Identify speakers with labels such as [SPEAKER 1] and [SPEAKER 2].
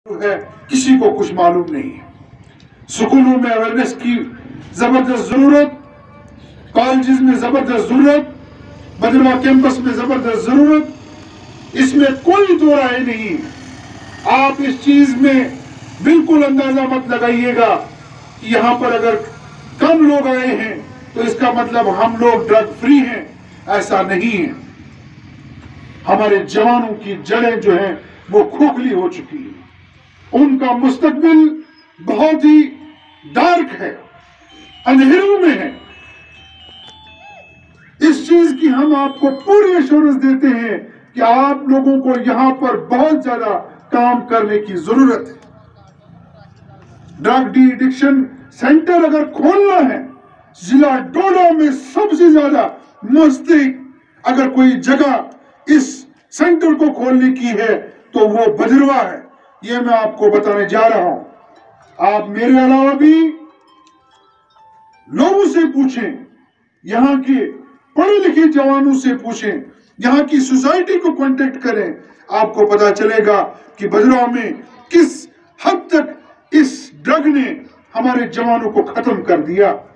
[SPEAKER 1] है किसी को कुछ मालूम नहीं है। स्कूलों में अवेयरनेस की जबरदस्त जरूरत, कॉलेजेस में जबरदस्त जरूरत, भद्रवा कैंपस में जबरदस्त जरूरत, इसमें कोई दो राय नहीं है। आप इस चीज में बिल्कुल अंदाजा मत लगाइएगा कि यहाँ पर अगर कम लोग आए हैं तो इसका मतलब हम लोग ड्रग फ्री हैं, ऐसा नहीं है। हमारे जवानों की जड़ें जो हैं वो खोखली हो चुकी है, उनका मुस्तकबिल बहुत ही डार्क है, अंधेरों में है। इस चीज की हम आपको पूरी एश्योरेंस देते हैं कि आप लोगों को यहां पर बहुत ज्यादा काम करने की जरूरत है। ड्रग डी एडिक्शन सेंटर अगर खोलना है, जिला डोडा में सबसे ज्यादा मुस्तहिक अगर कोई जगह इस सेंटर को खोलने की है तो वो भद्रवा है। ये मैं आपको बताने जा रहा हूं। आप मेरे अलावा भी लोगों से पूछें, यहाँ के पढ़े लिखे जवानों से पूछें, यहाँ की सोसाइटी को कांटेक्ट करें, आपको पता चलेगा कि भद्रवा में किस हद तक इस ड्रग ने हमारे जवानों को खत्म कर दिया।